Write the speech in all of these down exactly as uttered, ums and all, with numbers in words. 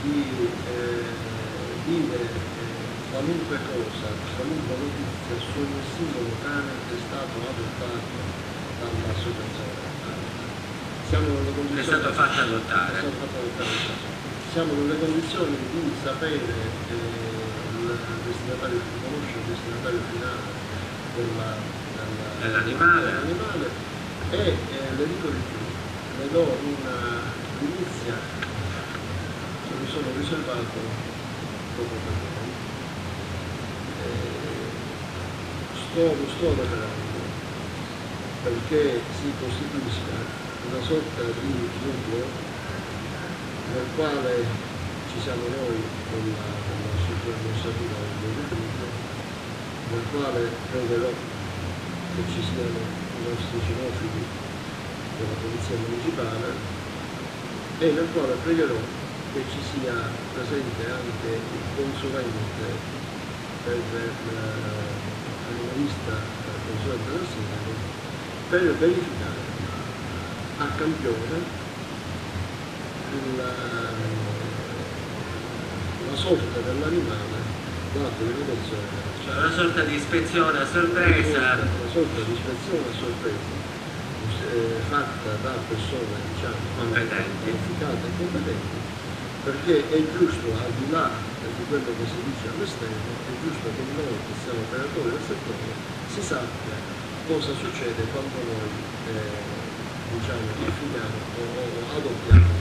di eh, dire eh, qualunque cosa, qualunque notizia su ogni singolo cane che è stato adottato dall'associazione. Siamo nelle condizioni, è stato fatto adottare. È stato fatto adottare. Siamo nelle condizioni di sapere eh, il destinatario, di conoscere il destinatario finale dell'animale dell e eh, le dico di più, le do una primizia che mi sono riservato dopo per voi. Eh, sto, lo sto lavorando perché si costituisca una sorta di nucleo nel quale ci siamo noi con la, con la struttura amministrativa del Repubblico, nel quale pregherò che ci siano i nostri cinofili della Polizia Municipale e nel quale pregherò che ci sia presente anche il consulente per l'animalista consulente del sindaco per verificare a campione la, la sorta dell'animale da denominazione. Cioè una sorta di ispezione a sorpresa. Una sorta di ispezione a sorpresa eh, fatta da persone diciamo competenti, qualificate e competenti, perché è giusto, al di là di quello che si dice all'esterno, è giusto che noi che siamo operatori del settore si sappia cosa succede quando noi eh, diciamo affiliamo o, o adottiamo.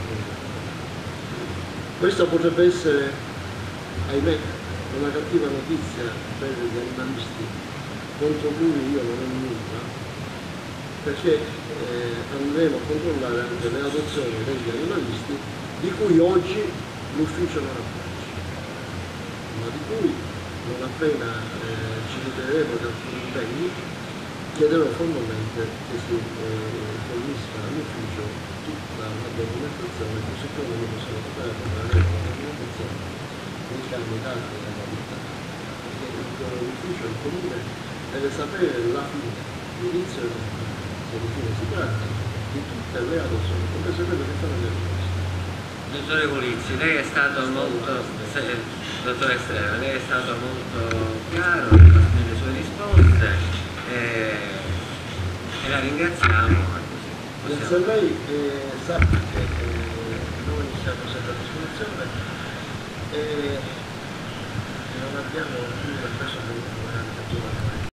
Questa potrebbe essere, ahimè, una cattiva notizia per gli animalisti contro cui io non ho nulla, perché eh, andremo a controllare anche le adozioni degli animalisti di cui oggi l'ufficio non ha traccia, ma di cui non appena eh, ci ritireremo da alcuni impegni chiederò formalmente che si eh, fornisca all'ufficio tutta la documentazione, così come io sono operato per avere la documentazione nei cambi dati della vita, perché l'ufficio, il comune, deve sapere la fine, l'inizio e la fine, se di fine si tratta di tutte le adozioni, compreso quello che fanno le adozioni. Dottore Pulizzi, lei è stato molto, se, dottore Estrella, lei è stato molto chiaro nelle sue risposte e, e la ringraziamo. Grazie a lei, eh, sappi che eh, noi siamo sempre a disposizione e non abbiamo più la persona